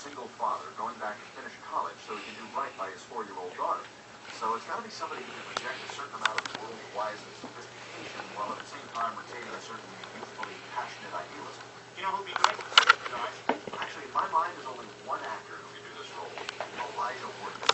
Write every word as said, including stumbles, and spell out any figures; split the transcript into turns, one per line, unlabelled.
single father going back to finish college so he can do right by his four-year-old daughter. So it's got to be somebody who can project a certain amount of worldly wise and sophistication while at the same time retaining a certain youthfully passionate idealism.
You know who'd be good?
Actually, in my mind, there's only one actor who can do this role, Elijah Wood.